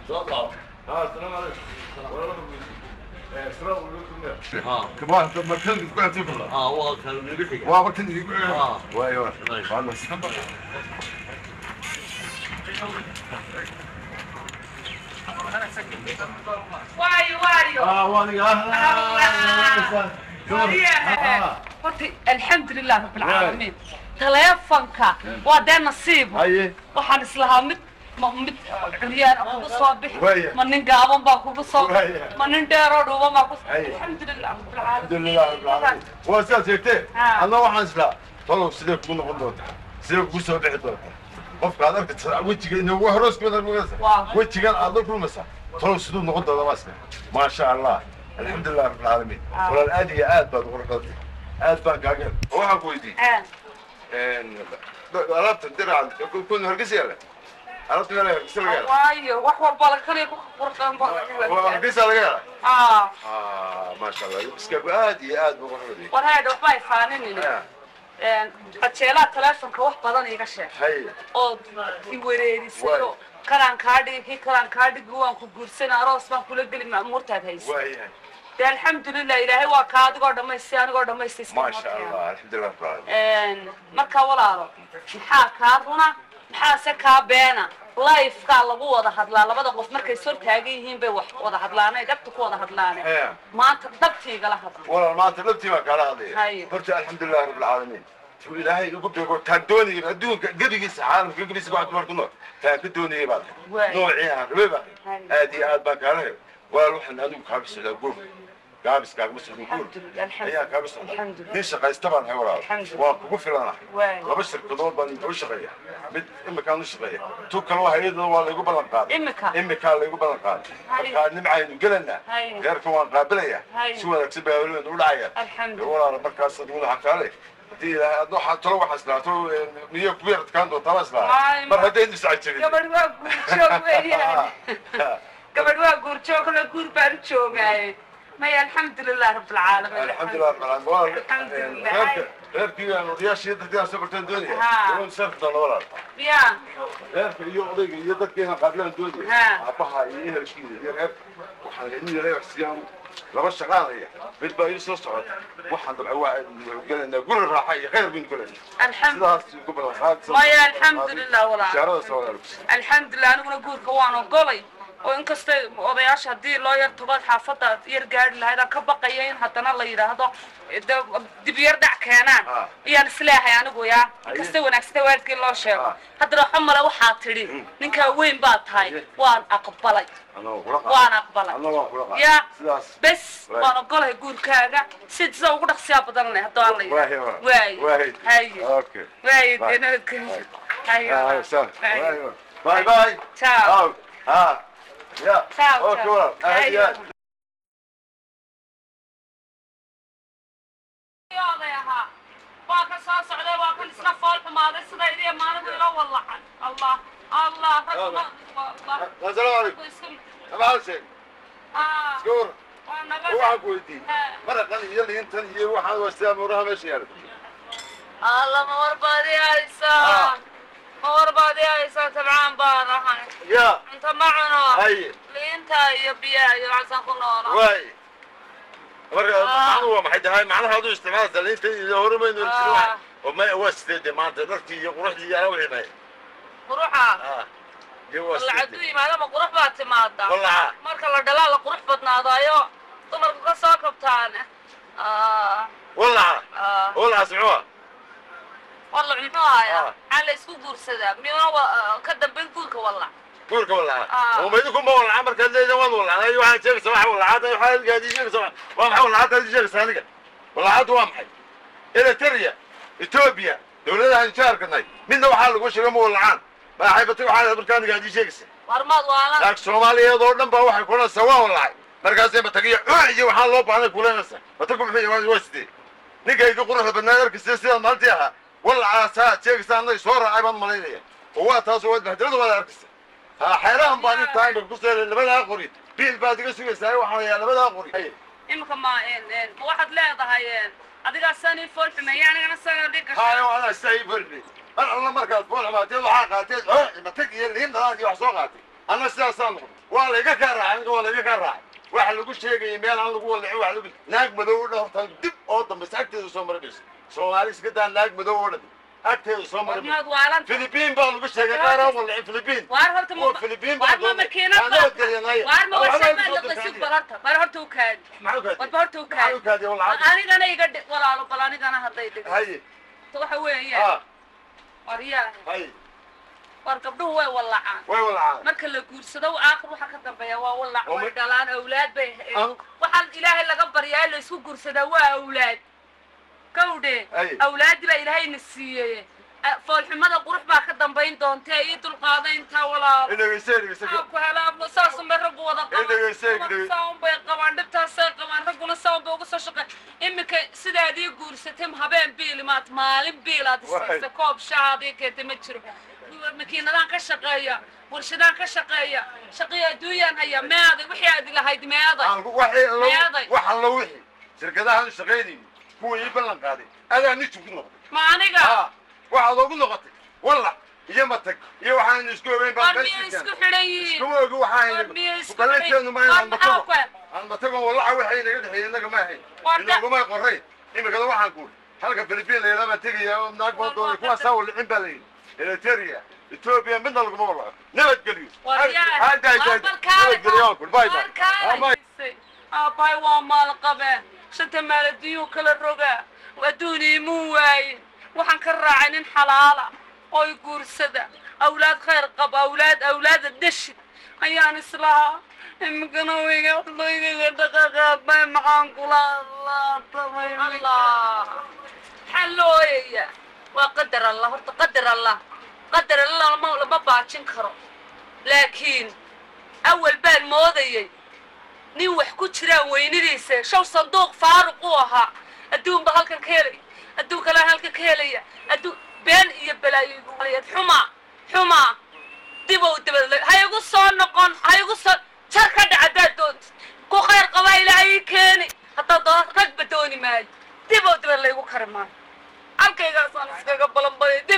صدق. السلام عليكم. السلام عليكم. كمان ما كان تقول تقول. هو كان يقول لك. ما كان يقول. وايوه. وايو الحمد لله رب العالمين تليفونك وادي نصيب waxaan islahaa mid عريان أبو صابح من نقابن باكو صابح من نديرو دوبا ما كو الحمد لله رب العالمين الحمد لله رب العالمين واساسيتي انا waxaan islaa tolo sidee ku noqon doonta sidee ku soo bixi doonta qofka aad arkaysa wajiga inuu wax roos badan magasa wajigan aad la kulmaysa tolo sidoo noqon doonta waasna ma sha Allah الحمد لله رب العالمين ولا الادي aad baad ugu qaddi aad baan kaaga waxaan ku weydiiyay alaabta diraan kun hargeysa عرفت ولا كيس لقى وايو wax walba la kaliya ku qorqan waa كيس لقى ما شاء الله iska aad iyo aad buu qurxoonay war haydo bay faaninina qajeela telefonka wax badan iga sheeg oo i wareeriso kalan kaadhi waan ku guursan aroos baan kula gali maamurtaad hayso alxamdulillah ilaahay waa ka adigoo dhamaystay anigoo dhamaystay ما شاء الله الحمد لله رب العالمين marka walaalo maxaa ka runa maxaa ka beena life ka lagu wada hadlaa labada qof markay soo taagan yihiin bay wax wada hadlaanay dabta ku wada hadlaanay maanta dabtiga la hadlay walaal maanta dabtiga kala hadlay horta alxamdulillah rabbil caalamiin ilaahay ugu beego taandooni adduunka gabigiisa caalamka gabigiisa wax markuu noo taandooni baad noocii aan rabay aad iyo aad baan kala helay walaal waxaan adigu ka bisada goob gaabis kaaga mas'uul guur ayaa ka bisada nin shaqaysta baan hay walaal waa kugu filanahay laba shirkadood baan u shaqeeyaa mid imika aan u shaqeeyaa tu kale waa hay'adda waa lagu balan qaaday imika lagu balan qaaday marka nimcaynu galana gaarka waan qaabilaya si wanaagsan baa walaal u dhacaya walaal markaas uu xaqaalay دي هذا حتى لو حسناته مية كبيرة كان دو تماس لا مرة هدين نساعد قبل ما قول يعني قبل ما قول شوك ولا قول بارد شوك ما هي الحمد لله رب العالمين الحمد لله رب العالمين الحمد لله غير كذا رياش يدك يا سبرتين دنيا وين سافرت الله ولا يا غير في يوم يدك كذا قبل الدنيا أبها يهر كذا غير وحنا لا يحسيان لما شغالة بتبقى يسوع صعد واحد العواعد قلنا قول الراحة غير من قلنا الحمد لله ما يا الحمد لله ولا الحمد لله أنا بقول كوانا قلي وإن كست وضيعش هدي لا يرتبط حافظة يرجع لهذا كبقيين حتى الله يرهده دبير دع كانان يعني سلاح يعني قويا كست ونكست وارد كل شيء هذا رحمة لو حاطري نك وين بات هاي وان أقبلي وانا أقبلي يا بس وانا قلي يقول كذا ست زوج قد خسياب بدلنا هذا الله واي هاي أوكي واي أنا هاي باي باي تشاو ها يا اوكي ورا يا ها واك صاص عليه واك السفر ما هذا سيدي ما نقول والله الله الله السلام عليكم ما شيء شكور هو عقولتي مرة قال يلي انت هي واحد واستلم وراها ماشي يا الله ما وربادي يا إنسان وربادي يا إنسان تبعان بارها يا أنت معنا هاي اللي أنت يا بيا يا عسان كنا واي هو ما حد هاي معناها هذا استعمال اللي انت هو ما ينور وما هو استدي ما تقدرتي يروح لي انا ولا معي روحها العدوي ما لما قروح بات ماده والله marka la dhalaa la qurux badnaadayo dumarku ka soo kabtaan والله اسمعوها والله عماها على اسكو غورسدا ميونا ka dambeyn guurka والله وما يدكم ما والله عمر كان زي والله انا واحد شيخ صباح والله عاد واحد قاعد يجيك صباح وما والله عاد يجيك ثاني والله عاد وامحي الى تريا اثيوبيا دولتها انشاركنا منا waxa lagu sheegay ma wallaan ما حيبتي waxa barkaan قاعد يجيك warmad wala laakiin Soomaaliyeed oo dhan ba waxay kuna sawaa wallahi markaas ay batagiyo iyo waxa loo baahnay kulanaysa batagu maxay waasdi ninkayga quruxda badnaayarkiisa sida maanta aha والله ساعة sheegaysan ay soo raacay baan maleynaya oo taas oo hadalada wada arkaysa حيران باني تايم بقصة لبدا قري بيل بعد قصة ساي وحنا لبدا قري إمك ما واحد لا ضهين أديك السنة فول في يعني أنا السنة ديك هاي وأنا السنة فول في أنا الله مركز فول ما تيجي حاجة تيجي ما تيجي اللي هنا هذه وحصوقاتي أنا سأصنع والله كرر عنك والله كرر واحد لقول شيء يميل عن لقول اللي واحد لقول ناق مدور ده دب أوضم بس أكتر سومر بس سواليس كده ناق مدور أكتر سومر فلبين بقى بس كرر ولا الفلبين وارهرت الفلبين وارما مكينة وارما وشما لقسوق برهرت برهرت وكاد برهرت وكاد أنا يقدر ولا بلاني أنا هطيت هاي تروح وين يا وريا هاي wargabdhuhu way walacaan marka la guursado aakhir waxa ka dambeeya waa walac way dhalaan awlaad bay waxaan ilaahay laga baryaa la isku guursada waa awlaad kawde awlaad la ilaahay nasiiyay foolxumada qurux baa ka dambeyn doonta ay dul qaadaynta walaa ku halaabno saas ma rag wada qabaan bay qabaan dhibtaas ay qabaan raguna soo boogu soo shaqay imika sidaadii guursatay habeen biilimaad maalin biilaad isaysa koob shaadi keetay ma jiro makiinadan ka shaqeeya warshadan ka shaqeeya shaqada duuyan haya meeday wixii aad lahayd meeday waxa la wixii shirkadaha shaqeeyay kuwii ballan qaaday adaa nisu ku noqday ma aniga waxa loogu noqotay walla iyo matag iyo waxaan isku ogeyn baan isku xidhay isku ogeyn waxaan balanteenu ma aan matago walla waxay naga dhaxeeyay naga ma ahayn inagu ma qoray imika waxaan ku halka Filibiin leeyahay tagaya oo naag baa doonay kuwa soo lixin balay إثيوبيا إثيوبيا من القمة والله نبت قليل هاي باي باي ومال قبه شنت مال الديو كل الرقة ودوني موي وحن كراعين حلالة أو يقول سدا أولاد خير قب أولاد الدش أيان إصلاح إمكانوا يقولوا يقولوا باي معان كلا الله طبيب الله حلوية وقدر الله قدر الله ما باجين كرو لكن أول بال موضيي ني wax ku jira weynideysa shaw sanduuq faaruq u aha adduun ba halkan ka helay adduun kale halkan ka helaya adduun been iyo balaayo xuma dibow dibad hayagu soo noqon hayagu soo jar ka dhacda dood ku khayr qaba ilaahay keeni hatta dood rag badooni maay dibow dibad leeyagu karmaan halkayga saan iskaga balan baday